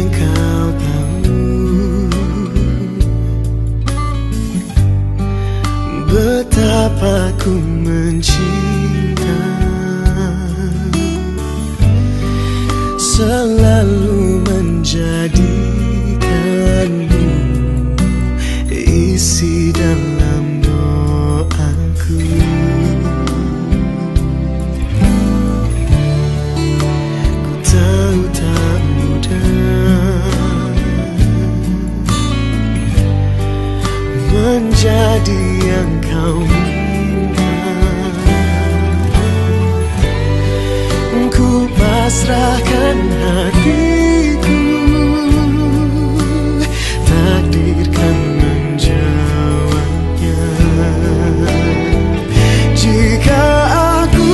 yang kau tahu betapa ku mencinta, selalu menjadikanmu isi dalam doaku. Ku tahu tak mudah menjadi yang kau inginkan. Ku pasrahkan hatiku, takdir kan menjawabnya. Jika aku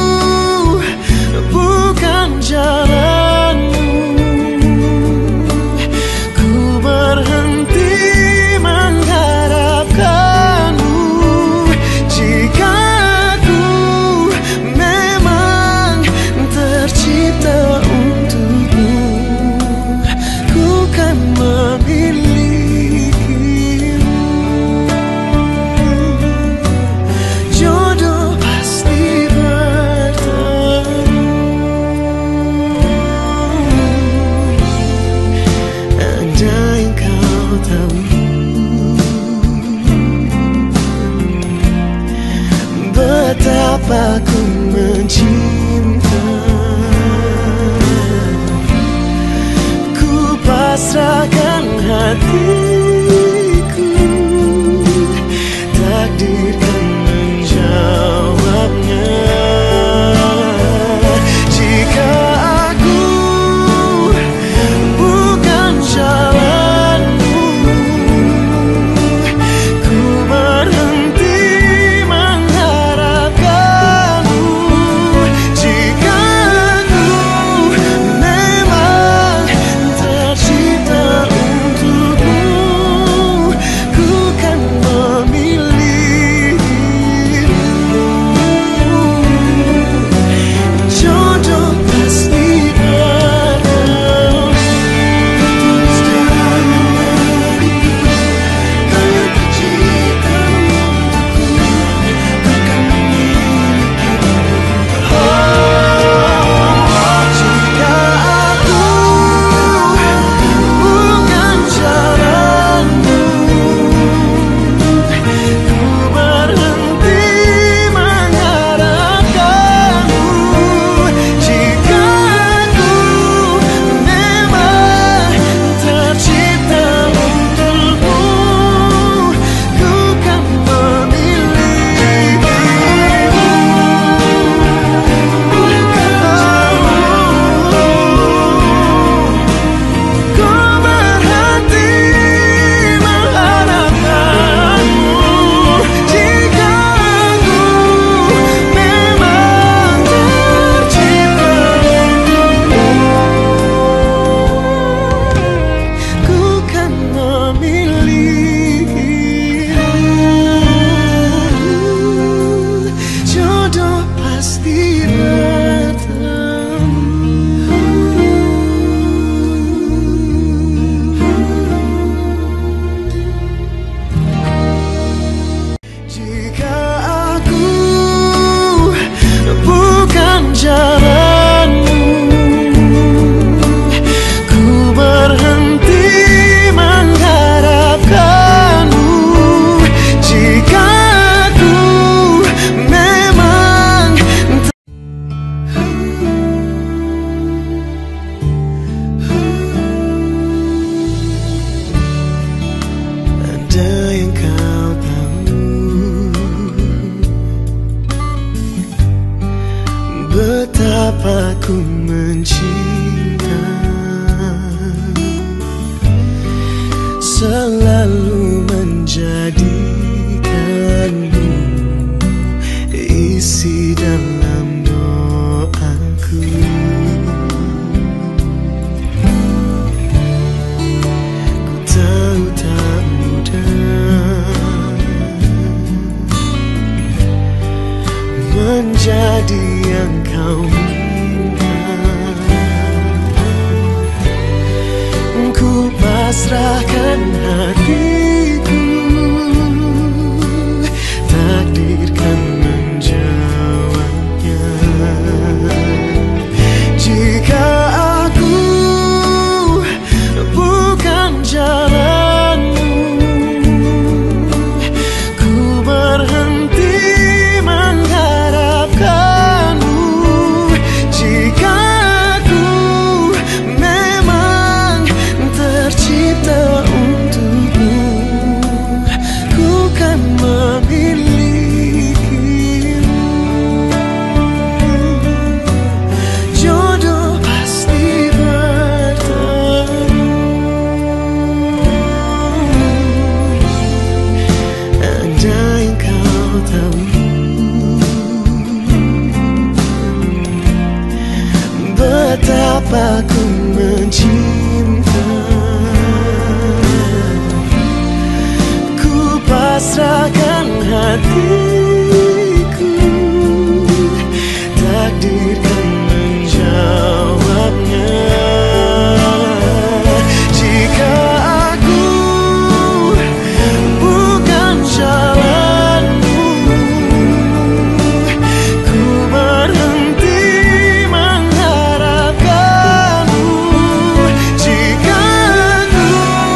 bukan jalanmu, ku berhenti mengharapkanmu. Jika aku memang tercipta untukmu, ku kan memilikimu. Jodoh pasti bertemu. Ada yang kau tahu betapa ku mencinta, ku pasrahkan hatiku, takdir kan menjawabnya. Jika aku bukan jalanmu, ku berhenti mengharapkanmu. Jika aku memang tercipta untukmu, ku kan memilikimu. Jodoh pasti bertemu. Jika aku bukan jalanmu, ku berhenti mengharapkanmu. Jika aku memang tercipta untukmu, ku kan memilikimu. Ku berhenti mengharapkanmu. Jika aku memang tercipta untukmu, ku kan memilikimu. Jodoh pasti bertemu. Jika aku bukan jalanmu, ku berhenti mengharapkanmu. Jika aku memang ada yang kau tahu betapa ku mencinta, selalu menjadikanmu isi dalam doaku. Ku tahu tak mudah menjadi yang kau inginkan. betapa ku mencinta. Ku pasrahkan hatiku, takdir kan menjawabnya. Jika aku bukan jalanmu, ku berhenti mengharapkanmu. Jika aku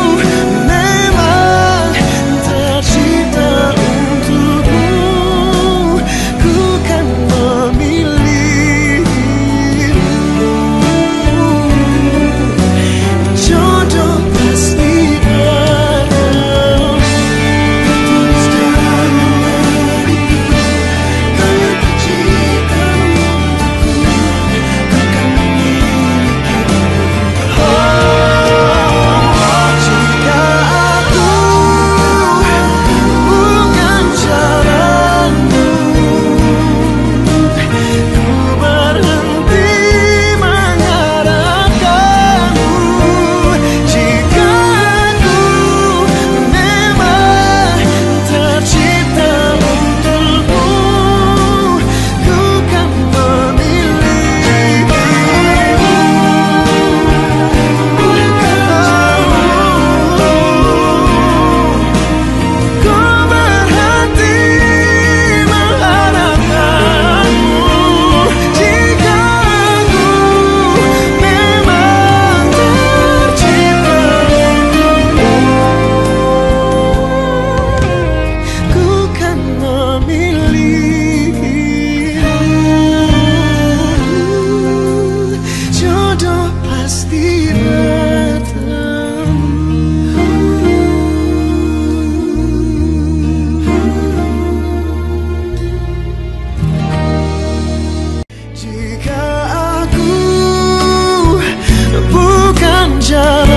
memang tercipta untukmu, ku kan memilihmu. Jodoh pasti bertemu. Jika aku bukan jalanmu, ku berhenti mengharapkanmu. Jika aku memang tercipta untukmu, ku kan memilihmu. Ku berhenti mengharapkanmu. Jika aku memang tercipta untukmu, ku kan memilihmu. Jodoh pasti bertemu. Jika aku bukan jalan